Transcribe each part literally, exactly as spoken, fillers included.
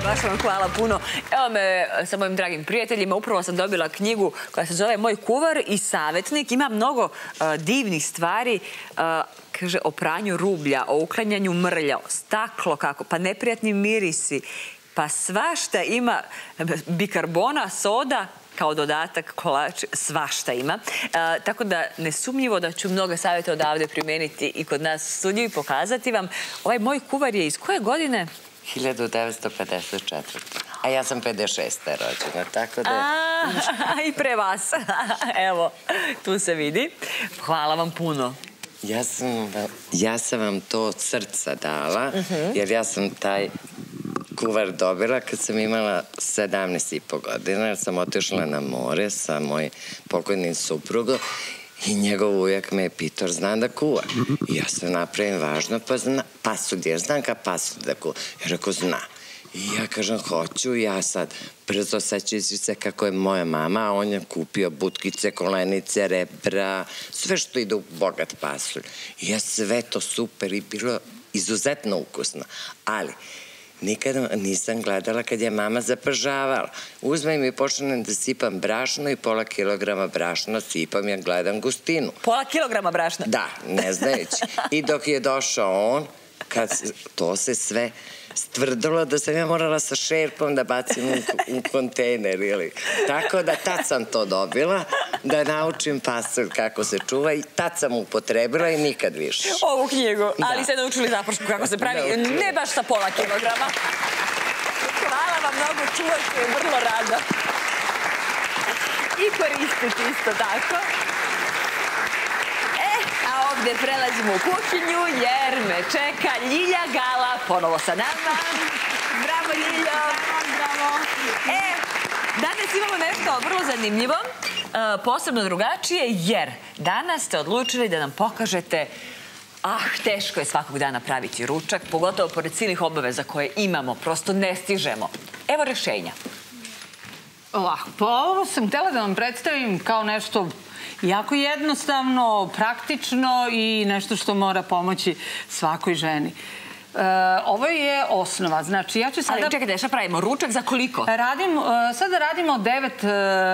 Baš vam hvala puno. Evo me sa mojim dragim prijateljima. Upravo sam dobila knjigu koja se zove Moj kuvar i savjetnik. Ima mnogo divnih stvari. Kaže o pranju rublja, o uklanjanju mrlja, staklo kako, pa neprijatni mirisi, pa svašta ima, bikarbona, soda, kao dodatak, kolač, svašta ima. Tako da nesumnjivo da ću mnogo savjeta odavde primeniti i kod nas u studiju i pokazati vam. Ovaj moj kuvar je iz koje godine? hiljadu devetsto pedeset četvrte. A ja sam pedeset šeste rođena, tako da... I pre vas. Evo, tu se vidi. Hvala vam puno. Ja sam vam to od srca dala, jer ja sam taj kuvar dobila kad sam imala sedamnaest i po godina, jer sam otišla na more sa mojim pokojnim suprugom i njegov ujak me je pitao, znam da kuva. I ja se napravim važno, pa zna, pasud, jer znam ka pasud da kuva. Ja rekao, zna. I ja kažem, hoću, ja sad brzo sećajući se kako je moja mama, a on je kupio butkice, kolenice, rebra, sve što ide u bogat pasulj. I ja sve to super i bilo izuzetno ukusno. Ali, nikada nisam gledala kad je mama zapržavala. Uzmem i počnem da sipam brašno i pola kilograma brašna sipam, ja gledam gustinu. Pola kilograma brašna? Da, ne znajući. I dok je došao on, kad to se sve stvrdilo da sam ja morala sa šerpom da bacim u kontejner. Tako da tad sam to dobila, da naučim pasulj kako se čuva i tad sam upotrebila i nikad više. Ovu knjigu, ali ste naučili zapršku kako se pravi, ne baš sa pola kilograma. Hvala vam mnogo, čuvajte je vrlo rado. I koristiti isto tako. A ovdje prelazimo u kuhinju jer me čeka Ljilja Gala, ponovo sa nama. Bravo, Ljiljo! Bravo! E, danas imamo nešto vrlo zanimljivo, posebno drugačije, jer danas ste odlučili da nam pokažete, ah, teško je svakog dana praviti ručak, pogotovo pored silnih obaveza koje imamo, prosto ne stižemo. Evo rešenja. Ovako, pa ovo sam htjela da vam predstavim kao nešto jako jednostavno, praktično i nešto što mora pomoći svakoj ženi. Ovo je osnova. Znači, ja ću sada... Ali čekajte, šta pravimo? Ručak za koliko? Sada radimo devet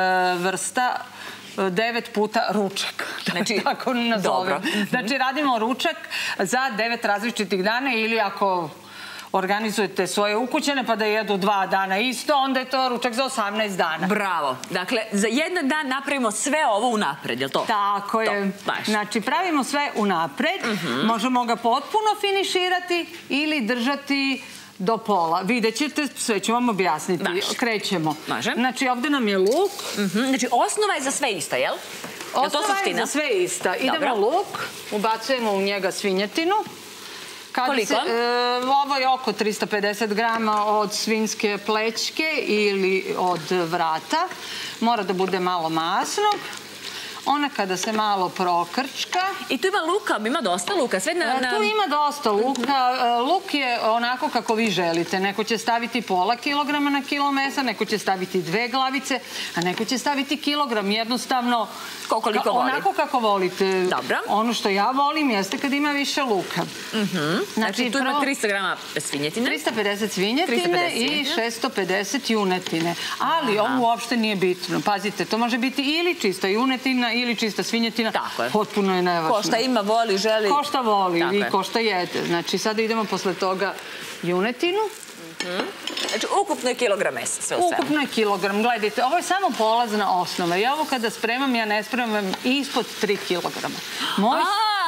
vrsta, devet puta ručak. Znači, tako nazovem. Znači, radimo ručak za devet različitih dana ili ako organizujete svoje ukućane pa da jedu dva dana isto, onda je to ručak za osamnaest dana. Bravo. Dakle, za jedan dan napravimo sve ovo unapred, je li to? Tako je. Znači, pravimo sve unapred. Možemo ga potpuno finiširati ili držati do pola. Vidjet ćete, sve ću vam objasniti. Krećemo. Znači, ovdje nam je luk. Znači, osnova je za sve ista, jel? Osnova je za sve ista. Idemo luk, ubacujemo u njega svinjetinu. Koliko? Ovo je oko trista pedeset grama od svinjske plećke ili od vrata. Mora da bude malo masnog. Ona kada se malo prokrčka... I tu ima luka, ima dosta luka. Tu ima dosta luka. Luk je onako kako vi želite. Neko će staviti pola kilograma na kilo mesa, neko će staviti dve glavice, a neko će staviti kilogram. Jednostavno, onako kako volite. Dobro. Ono što ja volim jeste kad ima više luka. Znači, tu ima trista grama svinjetine. trista pedeset svinjetine i šesto pedeset junetine. Ali ovo uopšte nije bitno. Pazite, to može biti ili čista junetina ili čista svinjetina. Tako je. Potpuno je nevažno. Ko šta ima, voli, želi. Ko šta voli i ko šta jede. Znači, sada idemo posle toga junetinu. Znači, ukupno je kilogram mesa, sve u svemu. Ukupno je kilogram. Gledajte, ovo je samo polazna osnova. Ja ovo kada spremam, ja ne spremam ispod tri kilograma. Moj...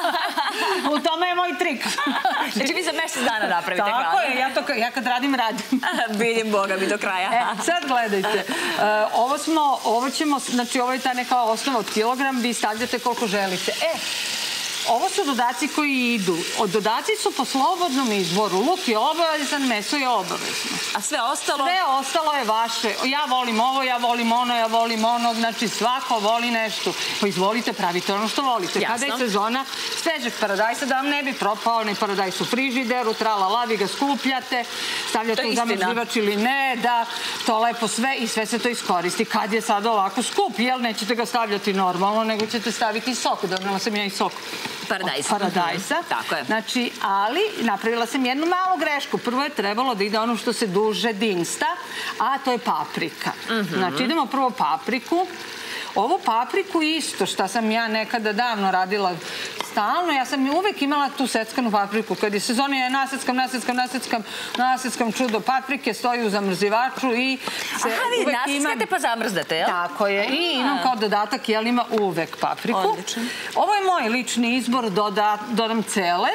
U tome je moj trik. Znači, vi za mesec dana napravite hranu. Tako je, ja kad radim, radim. Vidim Boga mi do kraja. Sad gledajte, ovo smo, ovo ćemo, znači ovo je ta neka osnova od kilogram, vi stavljate koliko želite. E, ovo su dodaci koji idu. Dodaci su po slobodnom izboru. Luk je obavezan, meso je obavezno. A sve ostalo? Sve ostalo je vaše. Ja volim ovo, ja volim ono, ja volim ono. Znači, svako voli nešto. Pa izvolite, pravite ono što volite. Kada je sezona svežeg paradajsa, da vam ne bi propao ni paradajs u frižideru, tralala, vi ga skupljate, stavljate u zamrzivač ili ne, da to lepo sve i sve se to iskoristi. Kad je sad ovako skup, jel nećete ga stavljati normalno, nego ćete staviti sok. Donela sam ja i sok. Paradajz. Paradajsa. Tako je. Znači, ali napravila sam jednu malu grešku. Prvo je trebalo da ide ono što se duže dinsta, a to je paprika. Znači, idemo prvo papriku. Ovu papriku isto, šta sam ja nekada davno radila stalno, ja sam uvek imala tu seckanu papriku. Kad je sezona, ja naseckam, naseckam, naseckam, naseckam čudo paprike, stoji u zamrzivaču i se Aha, vi uvek imam... naseckate pa zamrzdate, jel? Tako je. I imam kao dodatak, jel ima uvek papriku. Odlično. Ovo je moj lični izbor, dodam celer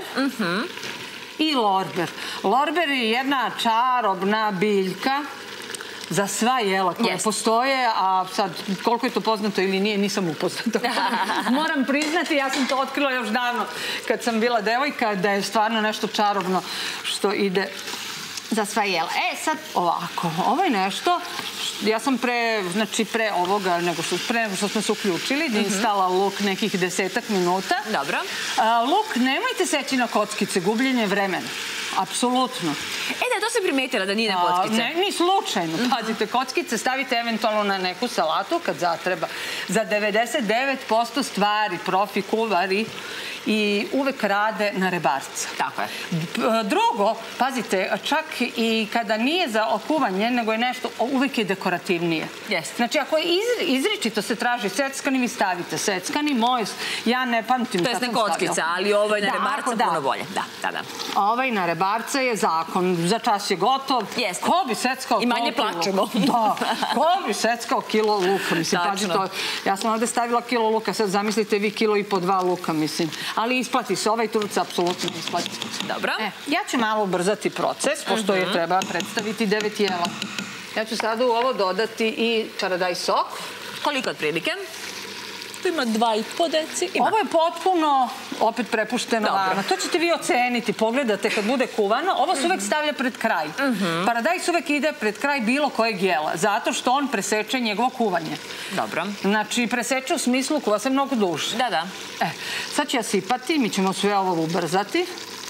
i lorber. Lorber je jedna čarobna biljka za sva jela koje postoje, a sad koliko je to poznato ili nije, nisam upoznata. Moram priznati, ja sam to otkrila još davno kad sam bila devojka, da je stvarno nešto čarobno što ide za sva jela. E, sad ovako, ovo je nešto, ja sam pre, znači pre ovoga, nego što, pre nego što smo se uključili, da instala luk nekih desetak minuta. Dobro. Luk nemojte seći na kockice, gubljenje vremena. Apsolutno. E da, to sam primetila da nije na kockice. Ne, ni slučajno. Pazite, kockice stavite eventualno na neku salatu kad zatreba. Za devedeset devet posto stvari profi kuvari i uvek rade na rebarca. Tako je. Drugo, pazite, čak i kada nije za okuvanje, nego je nešto, uvek je dekorativnije. Jeste. Znači, ako je izričito se traži seckani, vi stavite seckani, moj, ja ne pamtim to kako sam stavila. To je na kockica, ali ovaj na rebarca puno bolje. Da, da, da. Ovaj na rebarca je zakon. Za čas je gotov. Jeste. Ko bi seckao i manje plačemo. Da. Ko bi seckao kilo luka? Mislim, pazite, ja sam ovde stavila kilo luka, sad zamislite vi kilo i po dva luka, mislim. Ali isplati se, ovaj truc apsolutno isplati. Dobro. Ja ću malo ubrzati proces, pošto je treba predstaviti devet jela. Ja ću sada u ovo dodati i paradajz sok. Koliko otprilike? Tu ima dva i po deci. Ovo je potpuno, opet prepušteno vama. To ćete vi oceniti, pogledate kad bude kuvano. Ovo se uvek stavlja pred kraj. Paradajz uvek ide pred kraj bilo kojeg jela, zato što on preseče njegovo kuvanje. Dobro. Znači, preseče u smislu kuva se mnogo duže. Da, da. Sad ću ja sipati, mi ćemo sve ovo ubrzati.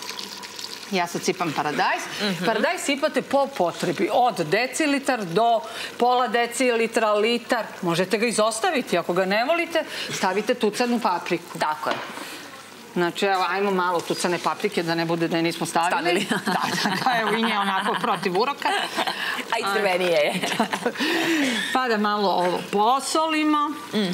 Ja sad sipam paradajz. Paradajz sipate po potrebi, od decilitar do pola decilitra, litar. Možete ga izostaviti, ako ga ne volite, stavite tucanu papriku. Tako je. Znači, evo, ajmo malo tucane paprike, da ne bude da je nismo stavili. Stavili. Da, da, evo i nje onako protiv uroka. A i crvenije je. Pa da malo ovo posolimo,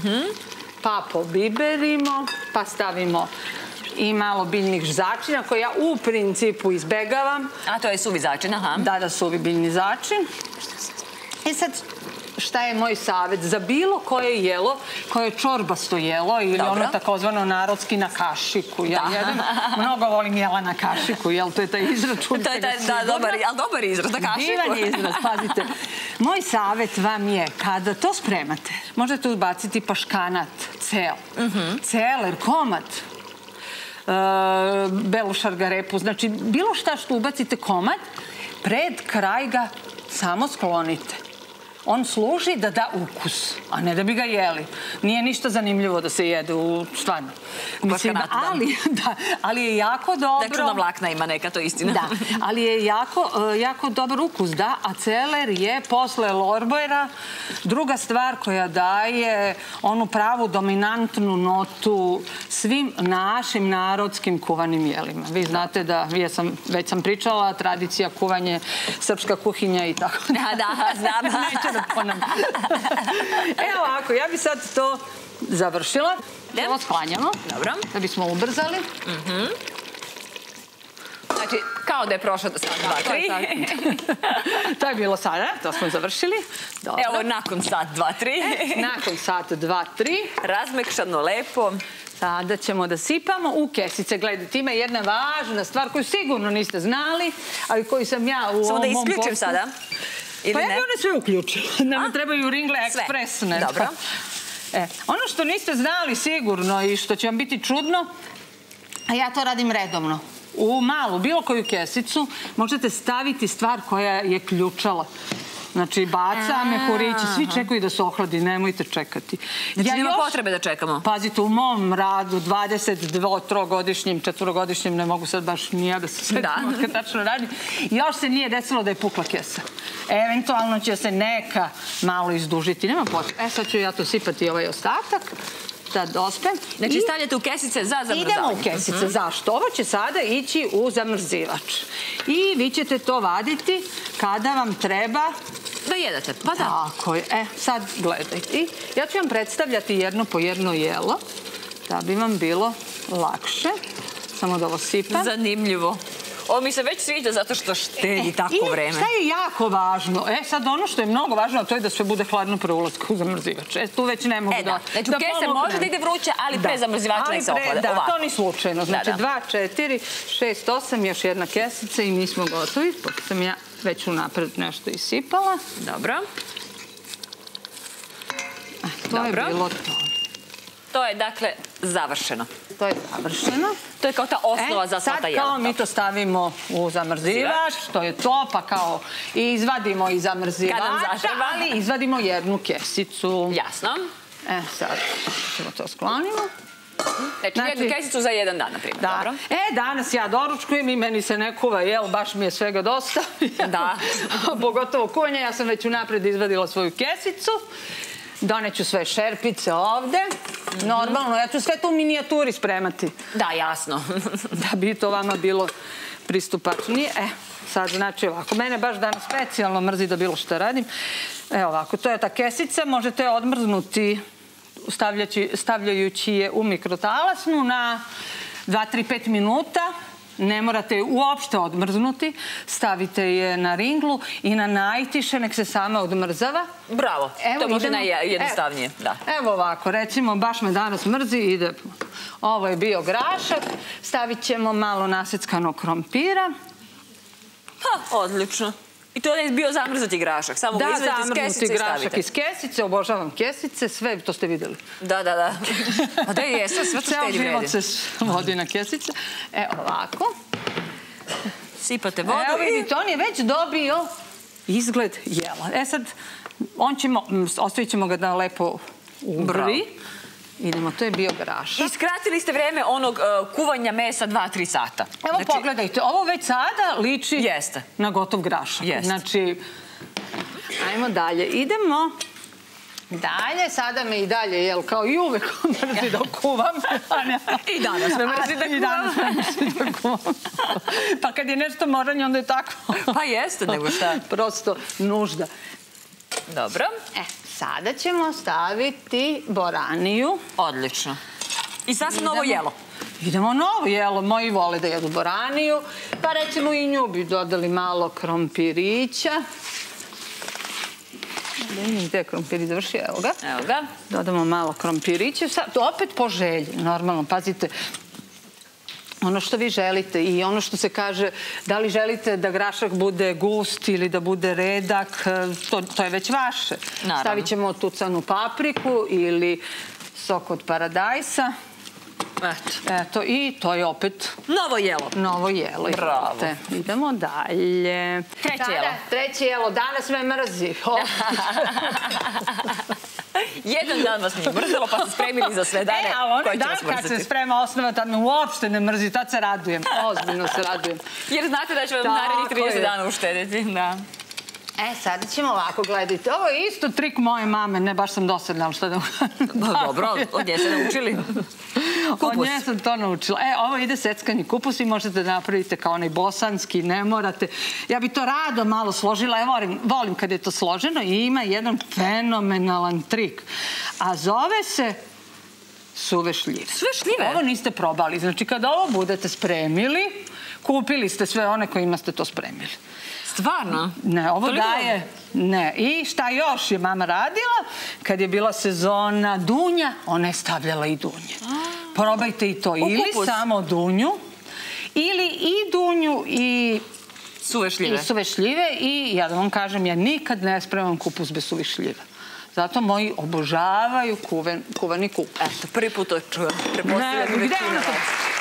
pa pobiberimo, pa stavimo i malo biljnih začina koje ja u principu izbegavam. A to je suvi začin, aha. Da, da, suvi biljni začin. I sad, šta je moj savjet? Za bilo koje jelo, koje je čorbasto jelo ili ono takozvano narodski na kašiku. Ja jedan mnogo volim jela na kašiku, jel? To je taj izraz, čuli ste ga sigurno. Da, ali dobar izraz, na kašiku. Divan je izraz, pazite. Moj savjet vam je, kada to spremate, možete ubaciti paškanat, cel, celer, komad, belu šargarepu, znači bilo šta što ubacite komad, pred kraj ga samo sklonite. On služi da da ukus, a ne da bi ga jeli. Nije ništa zanimljivo da se jede u stvarno. Ali je jako dobro... Da čudna vlakna ima neka, to je istina. Da, ali je jako dobar ukus, da, a celer je posle lorbera druga stvar koja daje onu pravu dominantnu notu svim našim narodskim kuvanim jelima. Vi znate da, već sam pričala, tradicija, kuvanje, srpska kuhinja i tako. Da, da, znam. Neću da ponavljam. Evo ovako, ja bi sad to završila. Ovo sklanjamo. Dobro. Da bismo ubrzali. Znači, kao da je prošlo do sat, dva, tri. To je bilo sada, to smo završili. Evo, nakon sat, dva, tri. Nakon sat, dva, tri. Razmekšano, lepo. Sada ćemo da sipamo u kesice. Gledajte, ima jedna važna stvar koju sigurno niste znali, ali koju sam ja u ovom mom poslu... Samo da isključim sada. Pa ja bi one sve uključila. Nama trebaju Ringle Express. Dobro. Ono što niste znali sigurno i što će vam biti čudno, a ja to radim redovno. U malu, bilo koju kesicu, možete staviti stvar koja je ključala. Znači, baca, mehurići, svi čekaju da se ohladi, nemojte čekati. Znači, nema potrebe da čekamo? Pazite, u mom radu, dvadeset trogodišnjim, četvorogodišnjim, ne mogu sad baš ni ja da se svetim kad tačno radim, još se nije desilo da je pukla kesa. Eventualno će se neka malo izdužiti, nema potrebe. E, sad ću ja to sipati ovaj ostatak. da dospe. Znači stavljate u kesice za zamrzavanje. Idemo u kesice. Zašto? Ovo će sada ići u zamrzivač. I vi ćete to vaditi kada vam treba... Da jedete, pa da. Tako je. E, sad gledajte. Ja ću vam predstavljati jedno po jedno jelo, da bi vam bilo lakše. Samo da ovo sipam. Zanimljivo. Ovo mi se već sviđa zato što štedi tako vreme. I šta je jako važno? E, sad ono što je mnogo važno, a to je da sve bude hladno pre ulaska u zamrzivač. E, tu već ne mogu da... Znači, u kese može da ide vruće, ali pre zamrzivača nek se ohlade. Da, to ni slučajno. Znači, dva, četiri, šest, osam, još jedna kesica i mi smo gotovi. Pošto sam ja već unapred nešto isipala. Dobro. To je bilo to. To je, dakle, završeno. To je završeno. To je kao ta osnova za sva ta jela. Sad kao mi to stavimo u zamrzivač, to je to, pa kao izvadimo iz zamrzivača, ali izvadimo jednu kesicu. Jasno. E, sad ćemo to sklonimo. Znači, jednu kesicu za jedan dan, na primjer. Da. E, danas ja doručkujem i meni se ne kuva, jel, baš mi je svega dosta. Da. Pogotovo kuvanje, ja sam već unapred izvadila svoju kesicu. Doneću sve šerpice ovde. Normalno, ja ću sve to u minijaturi spremati. Da, jasno. Da bi to vama bilo pristupačnije. E, sad znači ovako. Mene baš danas specijalno mrzi da bilo što radim. Evo ovako, to je ta kesica. Možete odmrznuti stavljajući je u mikrotalasnu na dva, tri, pet minuta. Ne morate je uopšte odmrznuti. Stavite je na ringlu i na najtiše, nek se sama odmrzava. Bravo, to može najjednostavnije. Evo ovako, recimo, baš me danas mrzi, ide. Ovo je bio grašak. Stavit ćemo malo naseckanog krompira. Ha, odlično. I to je bio zamrznuti grašak, samo ga izvedete iz kesice i stavite. Da, zamrznuti grašak iz kesice, obožavam kesice, sve to ste videli. Da, da, da. A da je, sve to štedi vredi. Ceo život se vodi na kesice. E, ovako. Sipate vodu. Evo vidite, on je već dobio izgled jela. E sad, on ćemo, ostavit ćemo ga da lepo ubrvi. Idemo, to je bio grašak. I skratili ste vreme onog kuvanja mesa dva do tri sata. Evo pogledajte, ovo već sada liči na gotov grašak. Znači, ajmo dalje. Idemo dalje. Sada me i dalje, jel, kao i uvek mrzi da kuvam. I danas me mrzi da kuvam. I danas me mrzi da kuvam. Pa kad je nešto moranje, onda je tako. Pa jeste, nego šta. Prosto nužda. Dobro. E, sada ćemo staviti boraniju. Odlično. I sasvim novo jelo. Idemo novo jelo. Moji vole da jedu boraniju. Pa recimo i nju bi dodali malo krompirića. Da vidim gde je krompirić završio. Evo ga. Evo ga. Dodamo malo krompirića. Opet po želji. Normalno, pazite. Ono što vi želite i ono što se kaže, da li želite da grašak bude gust ili da bude redak, to je već vaše. Stavit ćemo tucanu papriku ili sok od paradajsa. Eto, i to je opet... Novo jelo. Novo jelo. Bravo. Idemo dalje. Treće jelo. Treće jelo. Danas me mrzi. Jedan dan vas nije mrzelo, pa ste spremili za sve dane koje će vas mrziti. Kad se sprema osnova, tad me uopšte ne mrzi, tad se radujem. Ozbiljno se radujem. Jer znate da će vam narednih trideset dana uštediti. E, sada ćemo ovako, gledajte. Ovo je isto trik moje mame, ne baš sam dosadna, ali šta da... Dobro, od nje ste naučili. Od nje sam to naučila. E, ovo ide seckani kupus i možete da napravite kao onaj bosanski, ne morate. Ja bi to rado malo složila, ja volim kad je to složeno i ima jedan fenomenalan trik. A zove se suve šljive. Suve šljive? Ovo niste probali. Znači, kada ovo budete spremili, kupili ste sve one kojima ste to spremili. Stvarno? Ne, ovo daje... Ne. I šta još je mama radila? Kad je bila sezona dunja, ona je stavljala i dunje. Probajte i to. Ili samo dunju, ili i dunju i... Suve šljive. I suve šljive. I ja da vam kažem, ja nikad ne spremam kupus bez suvih šljiva. Zato moji obožavaju kuvani kupus. Eto, prvi put to čujem. Prepostavljam većinu vas.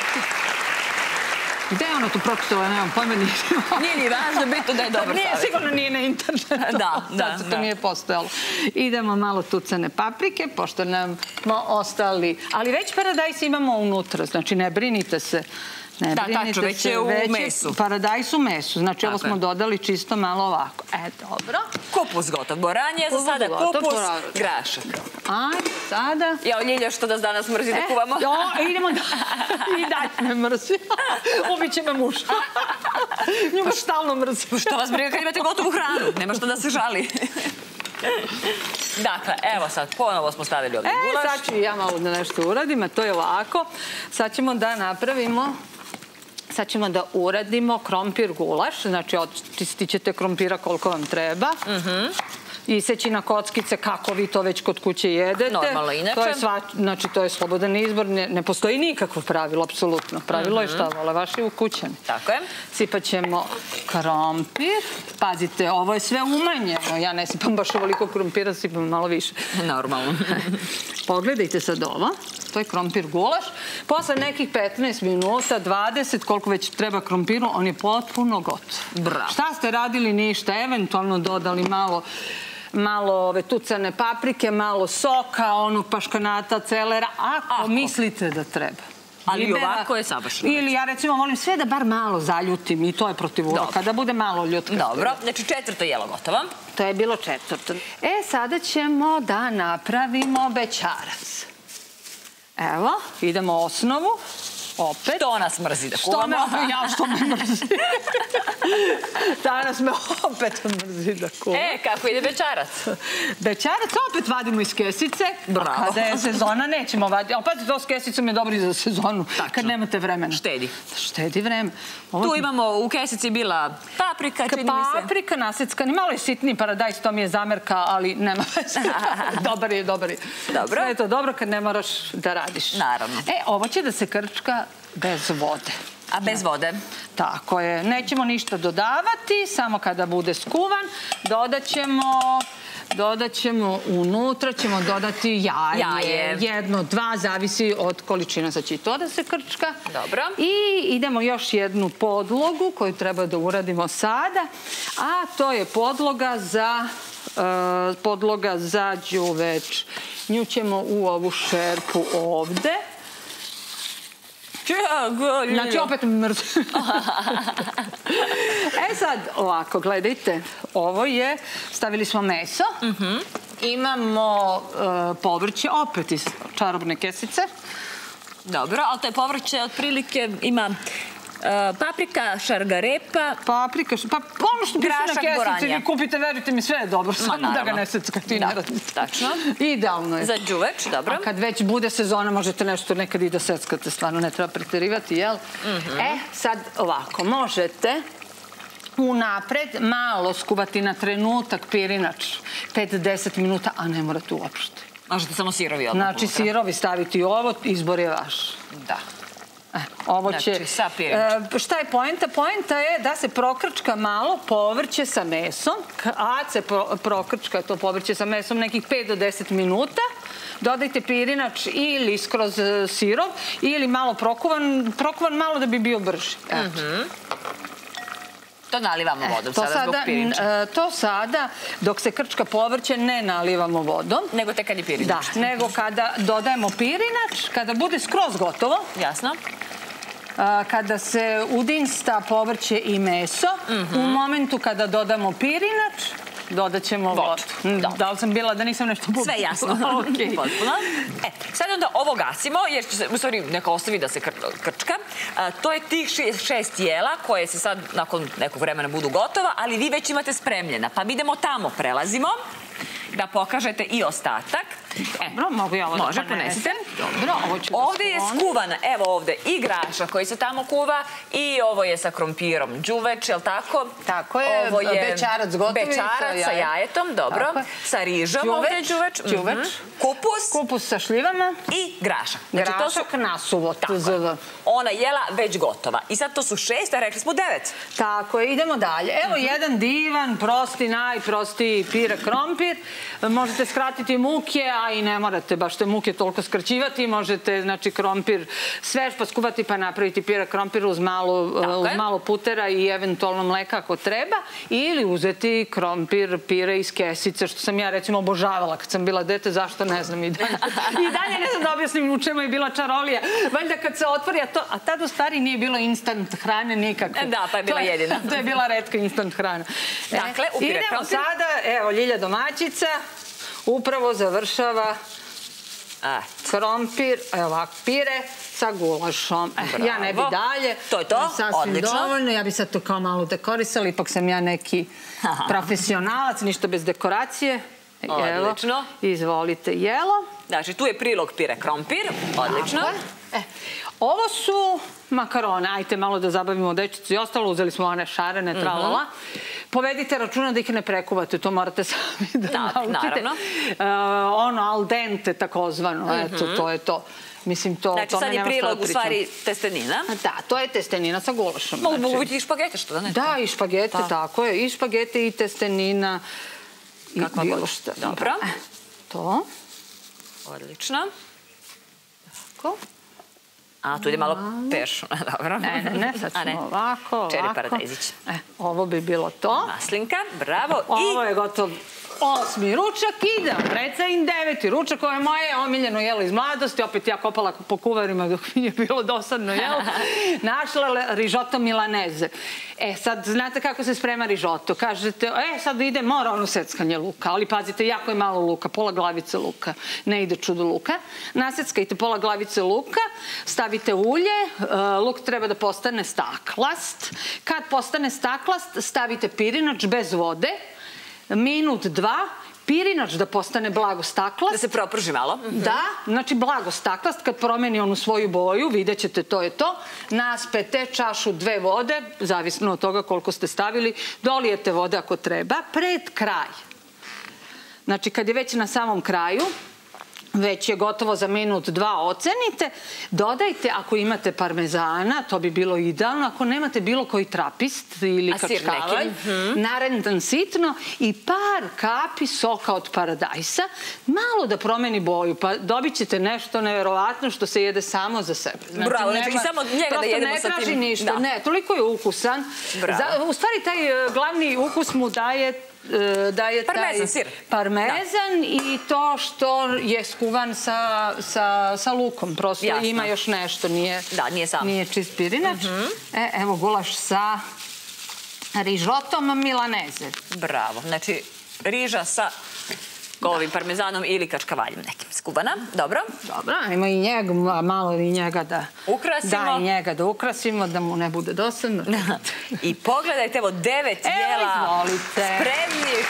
Gde je ono tu pročitala, nemam pojma, nije. Nije ni važno, bitno da je dobro savjet. Sigurno nije na internetu. Da, da. Zato to nije postojalo. Idemo malo tucane paprike, pošto nam smo ostali. Ali već paradajs imamo unutra, znači ne brinite se. Ne Da, tačno, brinite već se, je u već je mesu. Paradajz u mesu. Znači, ovo Tako je. smo dodali čisto malo ovako. E, dobro. Kupus gotov. Boranje, za Kupus sada gotov, kupus, bravo. grašak. Ajde, sada... Ja, Ljilja, što nas danas mrzi da kuvamo? E, jo, idemo da... I dalje me mrzi. Ubiće me muž. Njima stalno mrzi. Što vas briga kad imate gotovu hranu? Nema što da se žali. Dakle, evo sad, ponovo smo stavili ovdje gulaš. E, sad ću i ja malo da nešto uradim, a to je ovako. Sad ćemo da napravimo... Sad ćemo da uradimo krompir gulaš. Znači, očistit ćete krompira koliko vam treba. Iseći na kockice kako vi to već kod kuće jedete. Normalno, inače. To je sva, znači, to je slobodan izbor. Ne, ne postoji nikakvo pravilo, apsolutno. Pravilo je šta vole vaši ukućani. Tako je. Sipat ćemo krompir. Pazite, ovo je sve umanjeno. Ja ne sipam baš ovoliko krompira, sipam malo više. Normalno. Pogledajte sad ovo. To je krompir gulaš. Posle nekih petnaest minuta, dvadeset, koliko već treba krompiru, on je potpuno gotov. Bravo. Šta ste radili? Ništa. Eventualno dodali malo malo ove tucane paprike, malo soka, onog paškanata, celera, ako, Ako. mislite da treba. Ali Libera, ovako je savršeno. Ili ja recimo volim sve da bar malo zaljutim i to je protiv uroka, da bude malo ljutka. Dobro, znači četvrto jelo gotovo. To je bilo četvrto. E, sada ćemo da napravimo bećarac. Evo, idemo osnovu. Opet. Što nas mrzi da Što kuvamo? me, ja što me mrzi. Danas me opet mrzi da kuvam. E, kako ide bećarac? Bećarac opet vadimo iz kesice. Bravo. A kada je sezona, nećemo vaditi. Ali pazite, to s kesicom je dobro i za sezonu. Tačno. Kad nemate vremena. Štedi. Štedi vreme. Ovo... Tu imamo u kesici bila paprika, čini mi se. Paprika naseckani, malo je sitni paradajz, to mi je zamerka, ali nema veze. Dobar je, dobar je. Dobro. Sve je to dobro kad ne moraš da radiš. Naravno. E, ovo će da se krčka bez vode. A bez vode? Tako je. Nećemo ništa dodavati, samo kada bude skuvan. Dodat ćemo... Dodat ćemo, unutra ćemo dodati jaje. Jaje. Jedno, dva, zavisi od količina. Sad će i to da se krčka. Dobro. I idemo još jednu podlogu koju treba da uradimo sada. A to je podloga za, uh, podloga za đuveč. Nju ćemo u ovu šerpu ovde. Znači, opet mi mrzi. E sad, ovako, gledajte. Ovo je, stavili smo meso. Imamo povrće, opet iz čarobne kesice. Dobro, ali to je povrće, otprilike ima paprika, šargarepa, paprika, pa ono što piše na kesici, vi kupite, verujte mi, sve je dobro, samo da ga ne seckate i ne radite. Tačno. Idealno je. Za đuveč, dobro. A kad već bude sezona, možete nešto nekad i da seckate, stvarno ne treba preterivati, jel? E, sad ovako, možete unapred malo skuvati na trenutak pirinač, pet do deset minuta, a ne morate uopšte. Možete samo sirovi odmah. Znači, sirovi staviti ovo, izbor je vaš. Da. Ovo će... Znači, sa pirinačem. Šta je poenta? Poenta je da se prokrčka malo povrće sa mesom. Kad se prokrčka to povrće sa mesom nekih pet do deset minuta, dodajte pirinač ili skroz sirov ili malo prokuvan, prokuvan malo da bi bio brži. To nalivamo vodom sada zbog pirinča. To sada, dok se krčka povrće, ne nalivamo vodom. Nego tek kad je pirinač. Da, nego kada dodajemo pirinač, kada bude skroz gotovo. Jasno. Kada se udinsta povrće i meso, u momentu kada dodamo pirinač, dodat ćemo vodu. Da li sam bila da nisam nešto bubila? Sve jasno. Potpuno. E, sad onda ovo gasimo, jer će se, u stvari, neka ostavi da se krčka. To je tih šest jela koje se sad nakon nekog vremena budu gotova, ali vi već imate spremljena. Pa mi idemo tamo, prelazimo, da pokažete i ostatak. Dobro, mogu ja ovo da Može, ponesite. Dobro, ovo ću da ovde je skuvana, evo ovde, i graša koji se tamo kuva i ovo je sa krompirom đuveč, je li tako? Tako je, Ovo je bećarac gotovi. Bećarac sa jajetom, dobro. Sa rižom ovde je đuveč. Đuveč. Kupus. Kupus sa šljivama. I grašak. Grašak nasuvo. Ona jela već gotova. I sad to su šest, a rekli smo devet. Tako je, idemo dalje. Evo jedan divan, prosti, najprostiji pire krompir. možete skratiti muke, a i ne morate baš te muke toliko skraćivati. Možete, znači, krompir svež pa skuvati pa napraviti pire krompira uz malo putera i eventualno mleka ako treba. Ili uzeti krompir, pire iz kesice, što sam ja recimo obožavala kad sam bila dete, zašto ne znam i dalje. I dalje ne znam da objasnim u čemu je bila čarolija. Valjda kad se otvori, a tad u stvari nije bilo instant hrane nikakve. Da, pa je bila jedina. To je bila retka instant hrana. Dakle, upire krompir. Idemo sada, evo, Ljilja domaćica upravo završava krompir, evo ovako, pire sa gulašom. Ja ne bi dalje. To je to, odlično. Dovoljno, ja bi sad to kao malo dekorisala, ipak sam ja neki profesionalac, ništa bez dekoracije. Odlično. Izvolite, jelo. Znači, tu je prilog pire krompir, odlično. Ovo su makarone, ajte malo da zabavimo dečicu i ostalo, uzeli smo one šarene, tralala. Povedite računa da ih ne prekuvate, to morate sami da naučite. Ono al dente takozvano, eto, to je to. Mislim, to znači, sad je prilog u stvari testenina. Da, to je testenina sa gulašom. Mogu biti i špagete, što da ne? Da, i špagete, tako je. I špagete i testenina. Kakva god. Dobro. To. Odlično. Tako. A, tu ide malo peršuna, dobro. Ne, ne, ne, sad ćemo ovako, ovako. Čeri paradajzić. Ovo bi bilo to. Maslinka, bravo. Ovo je gotov osmi ručak, idem, predstavim deveti ručak, ovo je moje omiljeno jelo iz mladosti, opet ja kopala po kuvarima dok mi je bilo dosadno jelo, našla rižoto milaneze. E, sad, znate kako se sprema rižoto? Kažete, e, sad ide, mora ono seckanje luka, ali pazite, jako je malo luka, pola glavice luka, ne ide čudo luka. Naseckajte pola glavice luka, stavite ulje, luk treba da postane staklast. Kad postane staklast, stavite pirinač bez vode, minut, dva, pirinač da postane blago staklast. Da se proprži malo. Da, znači blago staklast, kad promeni onu svoju boju, vidjet ćete, to je to. Naspete čašu dve vode, zavisno od toga koliko ste stavili, dolijete vode ako treba, pred kraj. Znači, kad je već na samom kraju, već je gotovo za minut, dva ocenite, dodajte, ako imate parmezana, to bi bilo idealno, ako nemate bilo koji trapist ili kačkavalj, narendan sitno i par kapi soka od paradajsa, malo da promeni boju, pa dobit ćete nešto neverovatno što se jede samo za sebe. Bravo, znači i samo njega da jedemo sa tim. Ne traži ništa, ne, toliko je ukusan. U stvari, taj glavni ukus mu daje daje taj parmezan i to što je skuvan sa lukom. Prosto ima još nešto, nije čist pirinač. Evo gulaš sa rižotom milaneze. Bravo, znači riža sa ovim parmezanom ili kačkavaljem nekim skubana. Dobro. Dobro, ajmo i njega, malo i njega da ukrasimo. Da, i njega da ukrasimo, da mu ne bude dosadno. I pogledajte, evo devet jela spremnih.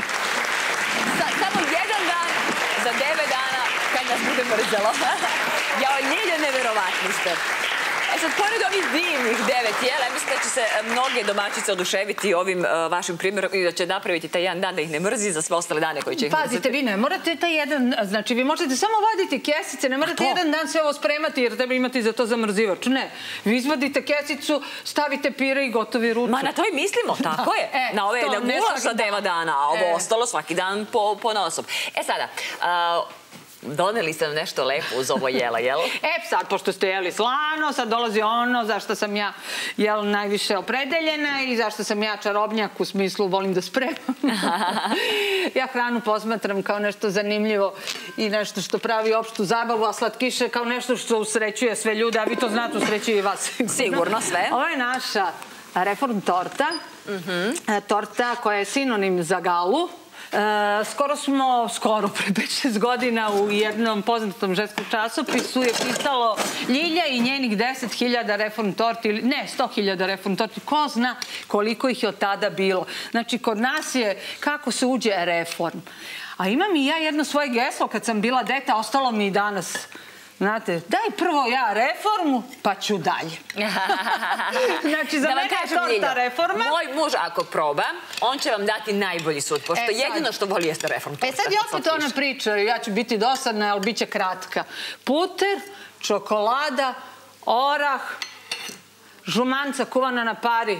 Samo jedan dan za devet dana kad nas bude mrzelo. Jao, Ljilja, neverovatni ste. E sad, pored ovih divnih devet jela, mislim da će se mnoge domaćice oduševiti ovim vašim primjerom i da će napraviti taj jedan dan da ih ne mrzi za sve ostale dane koji će ih mrziti. Pazite, vi ne morate taj jedan, znači vi možete samo vaditi kesice, ne morate jedan dan sve ovo spremati jer treba imati za to zamrzivač. Ne, vi izvadite kesicu, stavite pire i gotovi ručak. Ma na to i mislimo, tako je. Na ove na gulaš za devet dana, a ovo ostalo svaki dan po nosom. E sada, doneli ste nam nešto lepo uz ovo jela, jel? E, sad, pošto ste jeli slano, sad dolazi ono zašto sam ja jel najviše opredeljena i zašto sam ja čarobnjak u smislu volim da spremam. Ja hranu posmatram kao nešto zanimljivo i nešto što pravi opštu zabavu, a slatkiše kao nešto što usrećuje sve ljude, a vi to znate, usrećuje i vas. Sigurno sve. Ovo je naša reform torta. Torta koja je sinonim za galu. Skoro smo, skoro pre pet šest godina u jednom poznatom ženskom časopisu je pisalo Ljilja i njenih deset hiljada reform torti, ne, sto hiljada reform torti, ko zna koliko ih je od tada bilo. Znači, kod nas je kako se uđe reform. A imam i ja jedno svoje geslo, kad sam bila dete, ostalo mi i danas. Znate, daj prvo ja reformu, pa ću dalje. Znači, za mene je torta reforma. Moj muž, ako proba, on će vam dati najbolji sud, pošto jedino što voli jeste reform torta. E sad je opet ona priča, ja ću biti dosadna, ali bit će kratka. Puter, čokolada, orah, žumanca kuvana na pari,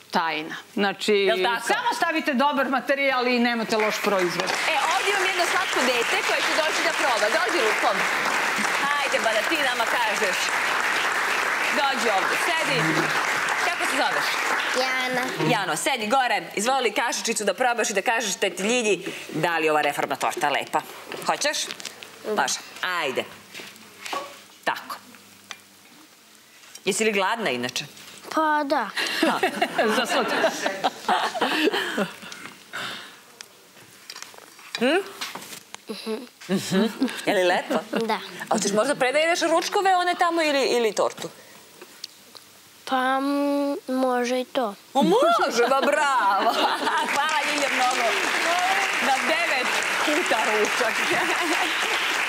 tajna. Znači, samo stavite dobar materijal i nemate loš proizvod. E, ovdje imam jedno slatko dete koje će doći da proba. Dođi rukom. Hajde, ba da ti nama kažeš. Dođi ovdje, sedi. Kako se zoveš? Jana. Jano, sedi gore. Izvoli kašičicu da probaš i da kažeš teti Ljilji da li je ova reforma torta lepa. Hoćeš? Može. Ajde. Tako. Jesi li gladna inače? Pa da. Za sutra. Je li lepo? Da. A hoćeš možda pre da jedeš ručkove one tamo ili tortu? Pa može i to. O, može, ba bravo. Hvala Ljilja mnogo. Na devet puta ručak.